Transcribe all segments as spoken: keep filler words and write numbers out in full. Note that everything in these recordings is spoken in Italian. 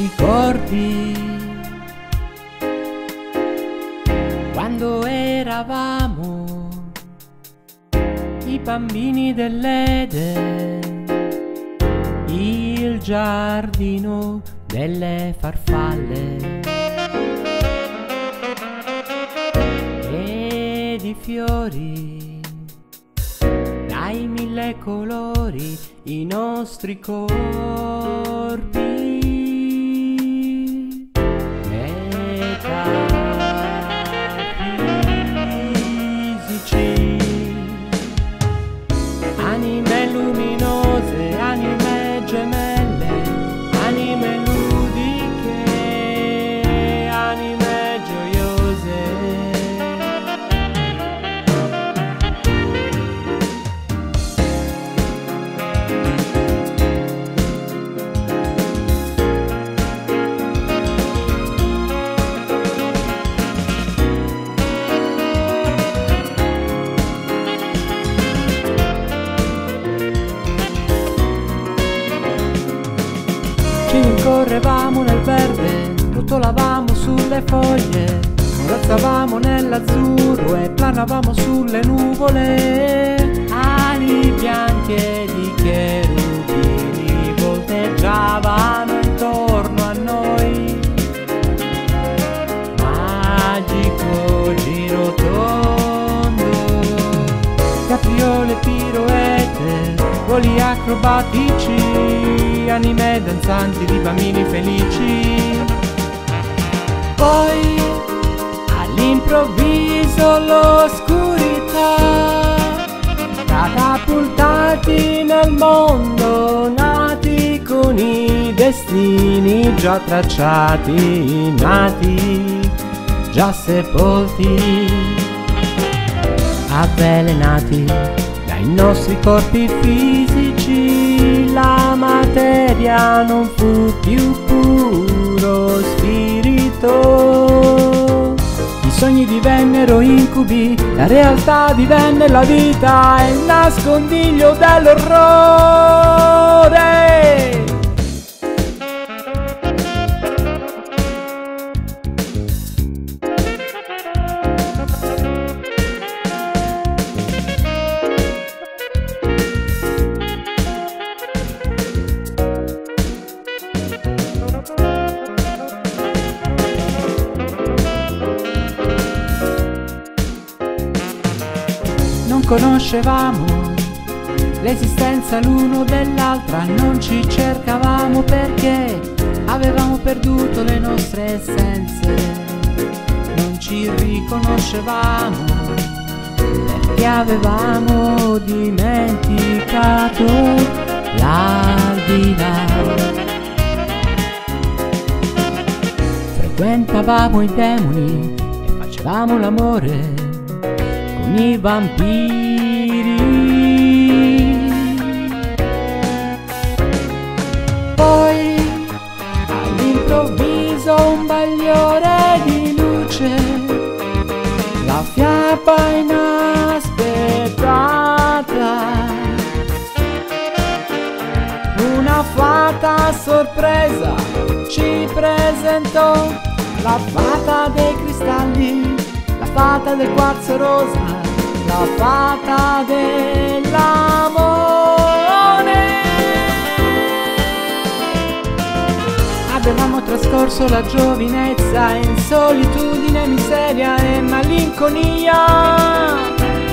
nostri corpi. Quando eravamo i bambini dell'Eden, il giardino delle farfalle e di fiori dai mille colori, i nostri corpi metafisici, anime luminose, anime gemelle, anime ludiche, anime gioiose. Ci rincorrevamo nel verde, rotolavamo sulle foglie, corazzavamo nell'azzurro e planavamo sulle nuvole. Ali bianche di cherubini volteggiavano intorno a noi. Magico giro tondo, capriole piroette, voli acrobatici, anime danzanti di bambini felici. Poi all'improvviso l'oscurità, catapultati nel mondo, nati con i destini già tracciati, nati già sepolti, avvelenati dai nostri corpi fisici. La materia non fu più puro spirito, i sogni divennero incubi, la realtà divenne la vita e il nascondiglio dell'orrore. Non conoscevamo l'esistenza l'uno dell'altra, non ci cercavamo perché avevamo perduto le nostre essenze. Non ci riconoscevamo perché avevamo dimenticato l'aldilà. Frequentavamo i demoni e facevamo l'amore con i vampiri. Poi all'improvviso un bagliore di luce, la fiaba inaspettata, una fata a sorpresa ci presentò, la fata dei cristalli, la fata del quarzo rosa, la fata dell'amore. Avevamo trascorso la giovinezza in solitudine, miseria e malinconia.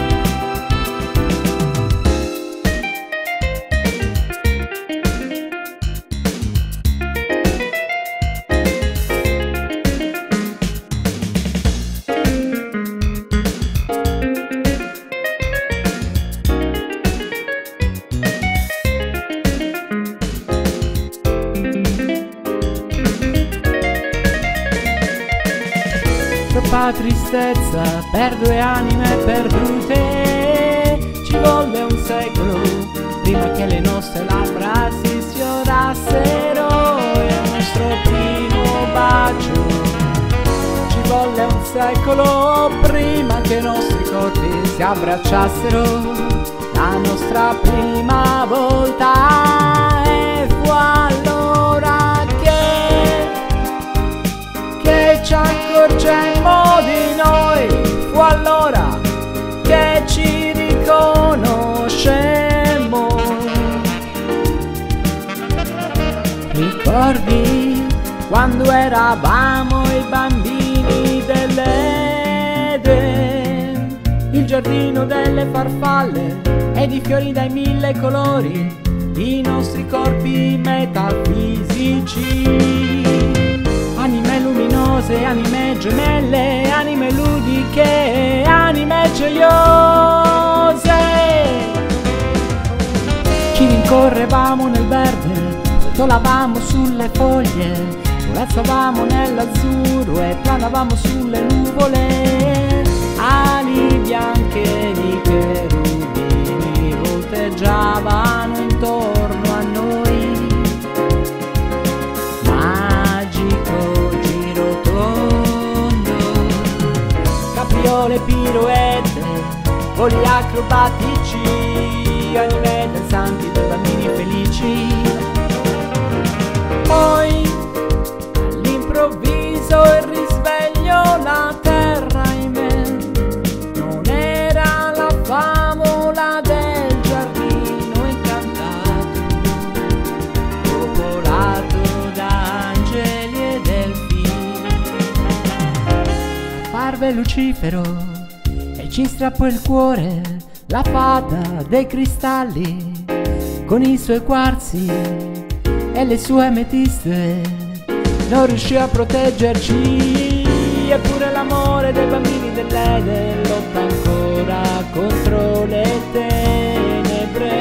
Troppa tristezza per due anime perdute, ci volle un secolo prima che le nostre labbra si sfiorassero e il nostro primo bacio. Ci volle un secolo prima che i nostri corpi si abbracciassero, la nostra prima volta, e fu allora che ricordi quando eravamo i bambini dell'Eden, il giardino delle farfalle ed i fiori dai mille colori, i nostri corpi metafisici, anime luminose, anime gemelle, anime ludiche, anime gioiose. Ci rincorrevamo nel verde, volavamo sulle foglie, svolazzavamo nell'azzurro e planavamo sulle nuvole, ali bianche di cherubini volteggiavano intorno a noi, magico giro tondo, capriole, piroette, voli acrobatici, anime danzanti per bambini felici. Poi all'improvviso il risveglio, la terra in me non era la favola del giardino incantato, popolato da angeli e delfini. Apparve Lucifero e ci strappò il cuore, la fata dei cristalli con i suoi quarzi e le sue ametiste, non riuscì a proteggerci, eppure l'amore dei bambini dell'Eden lotta ancora contro le tenebre.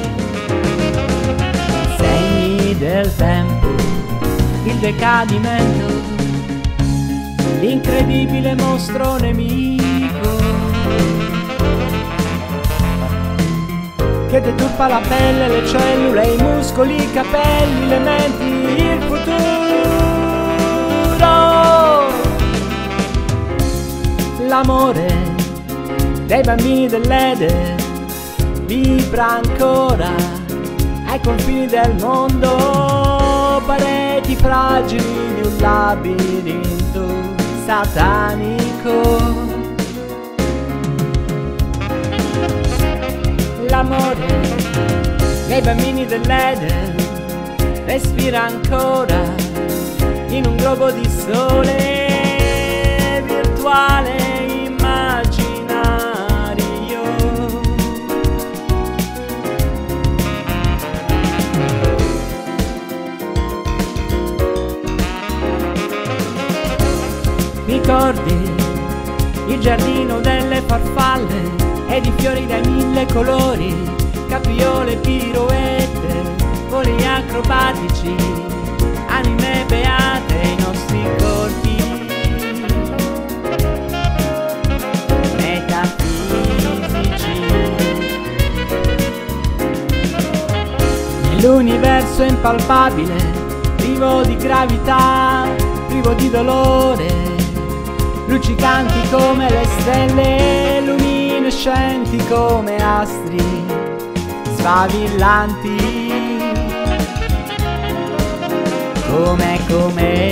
Segni del tempo, il decadimento, l'incredibile mostro nemico che deturpa la pelle, le cellule, i muscoli, i capelli, le menti, il futuro. L'amore dei bambini dell'Eden vibra ancora ai confini del mondo, pareti fragili di un labirinto satanico. L'amore dei bambini dell'Eden respira ancora in un globo di sole virtuale immaginario. Ricordi il giardino delle farfalle ed i fiori dai mille colori, capriole, piroette, voli acrobatici, anime beate, i nostri corpi metafisici. Nell'universo impalpabile, privo di gravità, privo di dolore, luccicanti come le stelle, luminescenti come astri sfavillanti, come come